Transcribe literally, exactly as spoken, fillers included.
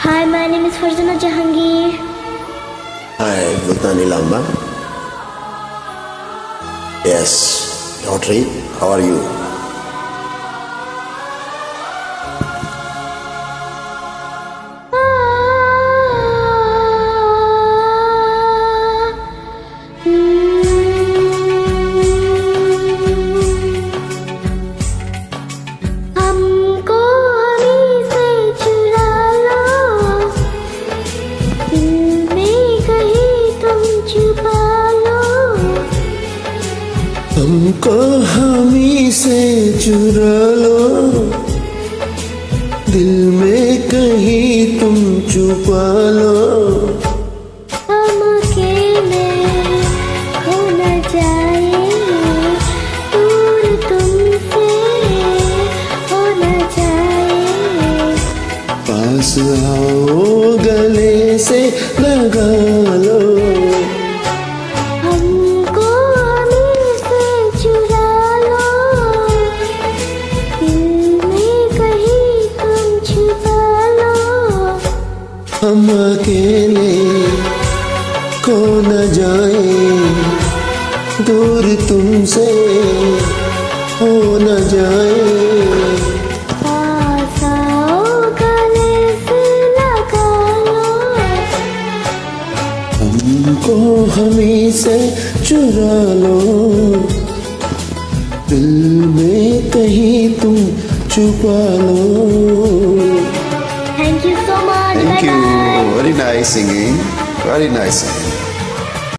Hi, my name is Farzana Jahangir. Hi, Multani Lamba. Yes, Audrey, how are you? हमको हमी से चुरा लो, दिल में कहीं तुम छुपा लो। हम अकेले हो न जाए, दूर तुमसे हो न जाए। पास आओ, गले से लगा लो। हम अकेले खो न जाए, दूर तुमसे हो न जाए। पास आओ, गले से लगा लो। हमको हमी से चुरा लो, दिल में कहीं तुम छुपा लो। Thank you so much. Thank Bye you. bye. Very nice singing. Very nice singing.